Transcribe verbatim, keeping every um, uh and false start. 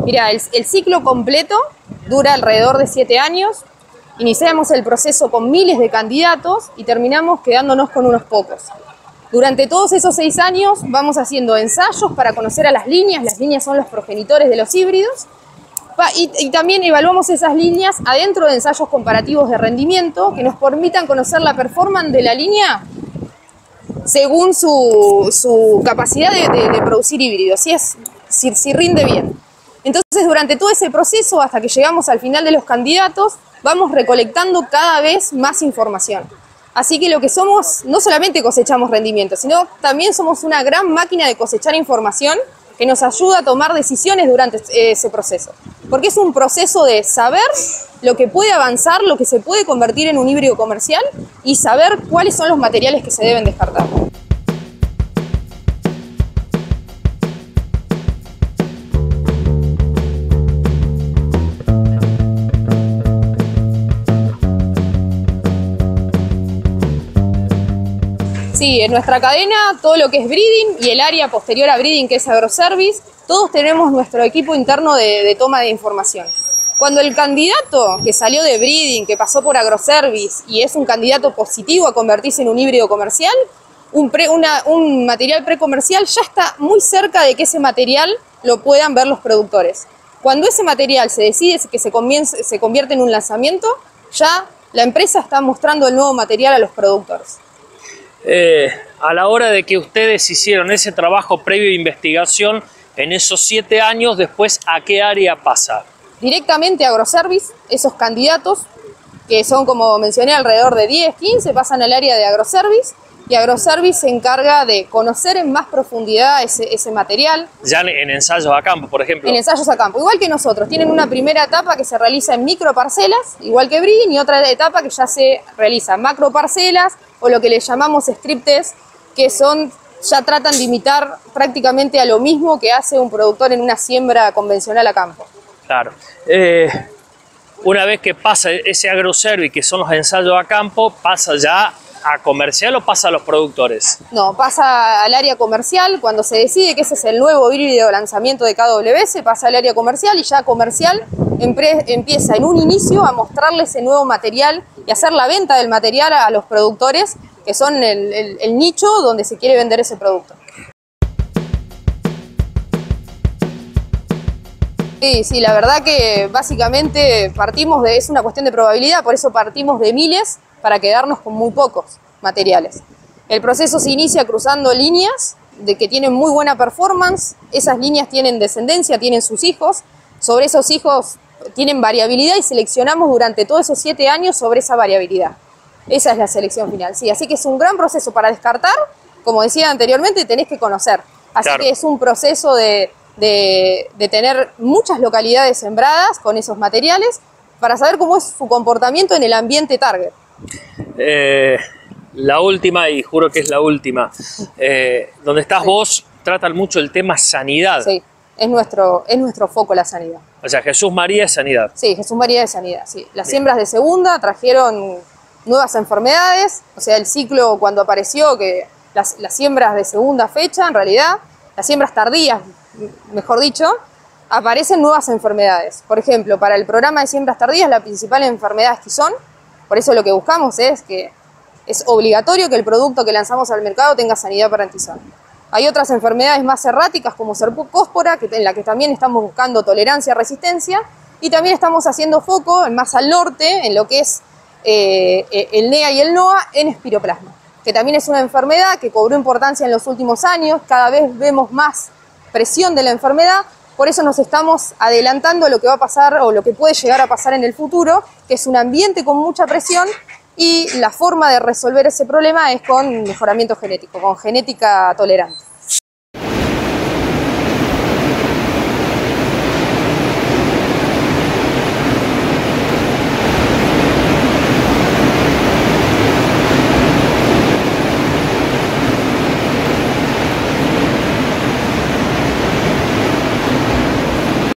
Mira, el, el ciclo completo dura alrededor de siete años. Iniciamos el proceso con miles de candidatos y terminamos quedándonos con unos pocos. Durante todos esos seis años vamos haciendo ensayos para conocer a las líneas. Las líneas son los progenitores de los híbridos. Y, y también evaluamos esas líneas adentro de ensayos comparativos de rendimiento que nos permitan conocer la performance de la línea según su, su capacidad de, de, de producir híbridos, si, es, si, si rinde bien. Entonces, durante todo ese proceso, hasta que llegamos al final de los candidatos, vamos recolectando cada vez más información. Así que lo que somos, no solamente cosechamos rendimiento, sino también somos una gran máquina de cosechar información que nos ayuda a tomar decisiones durante ese proceso. Porque es un proceso de saber lo que puede avanzar, lo que se puede convertir en un híbrido comercial y saber cuáles son los materiales que se deben descartar. Sí, en nuestra cadena, todo lo que es breeding y el área posterior a breeding, que es agroservice, todos tenemos nuestro equipo interno de, de toma de información. Cuando el candidato que salió de breeding, que pasó por agroservice y es un candidato positivo a convertirse en un híbrido comercial, un, pre, una, un material precomercial ya está muy cerca de que ese material lo puedan ver los productores. Cuando ese material se decide que se, comience, se convierte en un lanzamiento, ya la empresa está mostrando el nuevo material a los productores. Eh, a la hora de que ustedes hicieron ese trabajo previo de investigación, en esos siete años, después, ¿a qué área pasa? Directamente a agroservice, esos candidatos, que son, como mencioné, alrededor de diez, quince, pasan al área de agroservice, y agroservice se encarga de conocer en más profundidad ese, ese material. Ya en ensayos a campo, por ejemplo. En ensayos a campo, igual que nosotros. Tienen una primera etapa que se realiza en microparcelas, igual que breeding, y otra etapa que ya se realiza en macroparcelas, o lo que le llamamos strip test, que son, ya tratan de imitar prácticamente a lo mismo que hace un productor en una siembra convencional a campo. Claro. Eh, una vez que pasa ese agroservice, que son los ensayos a campo, ¿pasa ya a comercial o pasa a los productores? No, pasa al área comercial. Cuando se decide que ese es el nuevo híbrido lanzamiento de K W S, pasa al área comercial y ya comercial empieza en un inicio a mostrarle ese nuevo material y hacer la venta del material a los productores, que son el, el, el nicho donde se quiere vender ese producto. Sí, sí, la verdad que básicamente partimos de, es una cuestión de probabilidad, por eso partimos de miles para quedarnos con muy pocos materiales. El proceso se inicia cruzando líneas de que tienen muy buena performance, esas líneas tienen descendencia, tienen sus hijos, sobre esos hijos tienen variabilidad y seleccionamos durante todos esos siete años sobre esa variabilidad. Esa es la selección final, sí, así que es un gran proceso para descartar, como decía anteriormente, tenés que conocer, así claro. que es un proceso de, de, de tener muchas localidades sembradas con esos materiales para saber cómo es su comportamiento en el ambiente target. Eh, la última, y juro que es la última, eh, donde estás sí. vos, tratan mucho el tema sanidad. Sí, es nuestro, es nuestro foco la sanidad. O sea, Jesús María es sanidad. Sí, Jesús María es sanidad, sí. Las Bien. siembras de segunda trajeron nuevas enfermedades, o sea, el ciclo cuando apareció, que las, las siembras de segunda fecha, en realidad, las siembras tardías, mejor dicho, aparecen nuevas enfermedades. Por ejemplo, para el programa de siembras tardías, la principal enfermedad es tizón. Por eso lo que buscamos es que es obligatorio que el producto que lanzamos al mercado tenga sanidad para el tizón. Hay otras enfermedades más erráticas como cercóspora, que, en la que también estamos buscando tolerancia, resistencia, y también estamos haciendo foco más al norte en lo que es eh, el N E A y el NOA en espiroplasma, que también es una enfermedad que cobró importancia en los últimos años, cada vez vemos más presión de la enfermedad. Por eso nos estamos adelantando a lo que va a pasar o lo que puede llegar a pasar en el futuro, que es un ambiente con mucha presión y la forma de resolver ese problema es con mejoramiento genético, con genética tolerante.